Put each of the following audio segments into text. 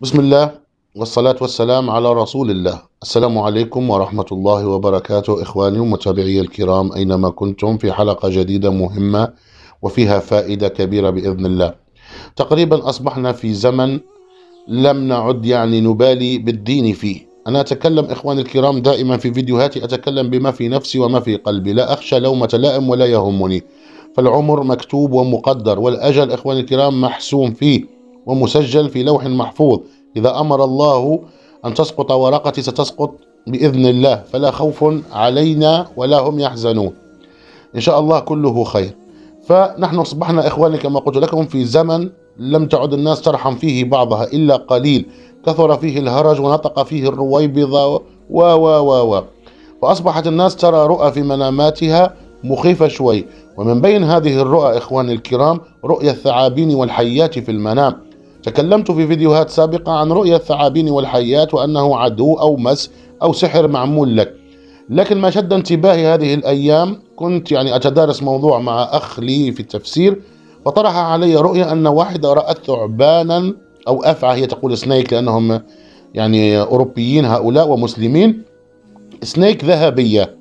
بسم الله والصلاة والسلام على رسول الله. السلام عليكم ورحمة الله وبركاته إخواني ومتابعي الكرام أينما كنتم، في حلقة جديدة مهمة وفيها فائدة كبيرة بإذن الله. تقريبا أصبحنا في زمن لم نعد نبالي بالدين فيه. أنا أتكلم إخواني الكرام دائما في فيديوهاتي، أتكلم بما في نفسي وما في قلبي، لا أخشى لومة لائم ولا يهمني. فالعمر مكتوب ومقدر، والأجل إخواني الكرام محسوم فيه ومسجل في لوح محفوظ. إذا أمر الله أن تسقط ورقتي ستسقط بإذن الله، فلا خوف علينا ولا هم يحزنون، إن شاء الله كله خير. فنحن أصبحنا إخواني كما قلت لكم في زمن لم تعد الناس ترحم فيه بعضها إلا قليل، كثر فيه الهرج ونطق فيه الرويبضة و فأصبحت الناس ترى رؤى في مناماتها مخيفة شوي. ومن بين هذه الرؤى إخواني الكرام رؤيا الثعابين والحيات في المنام. تكلمت في فيديوهات سابقة عن رؤيا الثعابين والحيات وأنه عدو أو مس أو سحر معمول لك. لكن ما شد انتباهي هذه الأيام، كنت أتدارس موضوع مع أخ لي في التفسير، فطرح علي رؤيا أن واحدة رأت ثعبانا أو أفعى، هي تقول سنيك لأنهم أوروبيين هؤلاء ومسلمين، سنيك ذهبية،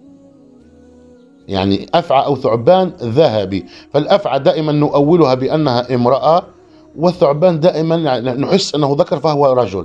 أفعى أو ثعبان ذهبي. فالأفعى دائما نؤولها بأنها امرأة، والثعبان دائما نحس أنه ذكر فهو رجل،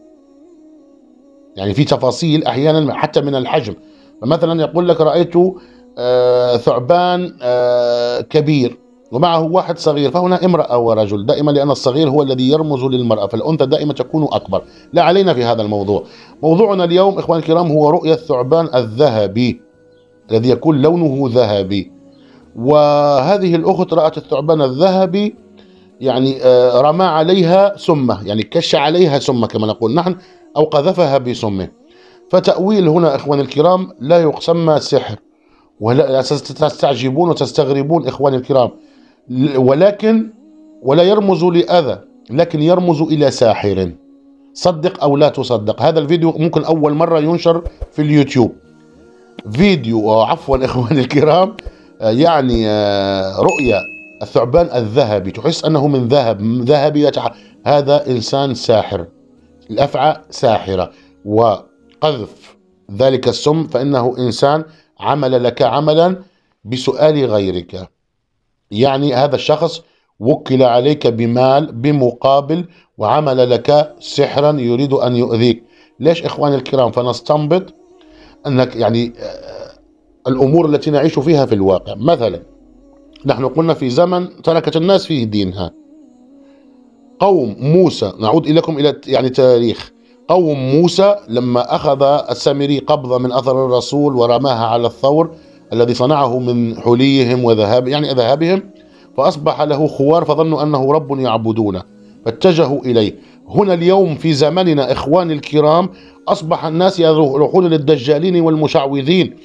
في تفاصيل أحيانا حتى من الحجم. فمثلا يقول لك رأيت ثعبان كبير ومعه واحد صغير، فهنا امرأة ورجل دائما، لأن الصغير هو الذي يرمز للمرأة، فالأنثى دائما تكون أكبر. لا علينا في هذا الموضوع. موضوعنا اليوم إخواني الكرام هو رؤية الثعبان الذهبي الذي يكون لونه ذهبي. وهذه الأخت رأت الثعبان الذهبي، رمى عليها سمة، كش عليها سمة كما نقول نحن، أو قذفها بسمه. فتأويل هنا إخواني الكرام لا يسمى سحر، ولا تستعجبون وتستغربون إخواني الكرام، ولا يرمز لأذى، لكن يرمز إلى ساحر. صدق أو لا تصدق، هذا الفيديو ممكن أول مرة ينشر في اليوتيوب، فيديو عفوا إخواني الكرام، رؤيا الثعبان الذهبي، تحس أنه من ذهبي هذا إنسان ساحر. الأفعى ساحرة، وقذف ذلك السم فإنه إنسان عمل لك عملا بسؤال غيرك، هذا الشخص وكل عليك بمال بمقابل وعمل لك سحرا يريد أن يؤذيك. ليش إخواني الكرام؟ فنستنبط أنك الأمور التي نعيش فيها في الواقع. مثلا نحن قلنا في زمن تركت الناس فيه دينها. قوم موسى، نعود إليكم إلى تاريخ قوم موسى، لما أخذ السامري قبضة من أثر الرسول ورماها على الثور الذي صنعه من حليهم وذهاب ذهابهم، فأصبح له خوار فظنوا أنه رب يعبدونه فاتجهوا إليه. هنا اليوم في زمننا إخواني الكرام أصبح الناس يروحون للدجالين والمشعوذين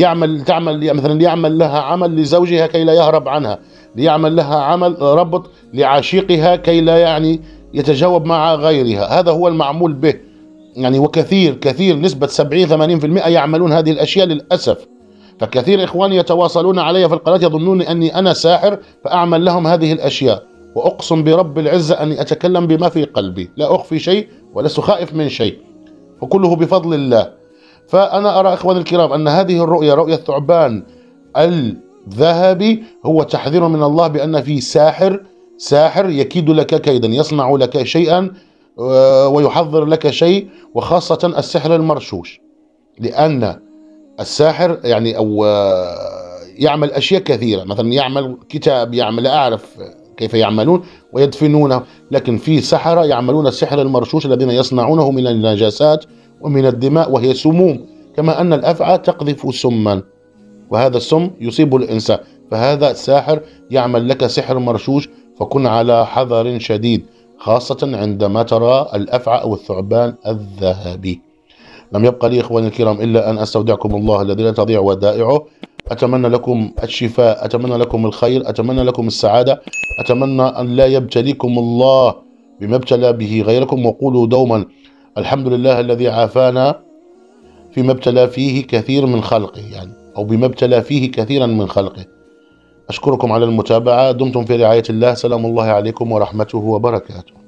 ليعمل لها عمل لزوجها كي لا يهرب عنها، ليعمل لها عمل ربط لعشيقها كي لا يتجاوب مع غيرها. هذا هو المعمول به، وكثير نسبة 70-80% يعملون هذه الأشياء للأسف. فكثير إخواني يتواصلون علي في القناة يظنون أني أنا ساحر فأعمل لهم هذه الأشياء، وأقسم برب العزة أني أتكلم بما في قلبي، لا أخفي شيء ولست خائف من شيء، وكله بفضل الله. فأنا أرى إخواني الكرام أن هذه الرؤيا، رؤيا الثعبان الذهبي، هو تحذير من الله بأن في ساحر يكيد لك كيدا، يصنع لك شيئا ويحضر لك شيء، وخاصة السحر المرشوش، لأن الساحر أو يعمل أشياء كثيرة، مثلا يعمل كتاب، لا أعرف كيف يعملون ويدفنونه، لكن في سحرة يعملون السحر المرشوش الذين يصنعونه من النجاسات ومن الدماء وهي سموم، كما أن الأفعى تقذف سما وهذا السم يصيب الإنسان. فهذا ساحر يعمل لك سحر مرشوش، فكن على حذر شديد، خاصة عندما ترى الأفعى أو الثعبان الذهبي. لم يبقى لي إخواني الكرام إلا أن أستودعكم الله الذي لا تضيع ودائعه. أتمنى لكم الشفاء، أتمنى لكم الخير، أتمنى لكم السعادة، أتمنى أن لا يبتليكم الله بما ابتلى به غيركم. وقولوا دوما الحمد لله الذي عافانا فيما ابتلى فيه كثير من خلقه، أو بما ابتلى فيه كثيرا من خلقه. أشكركم على المتابعة، دمتم في رعاية الله، سلام الله عليكم ورحمته وبركاته.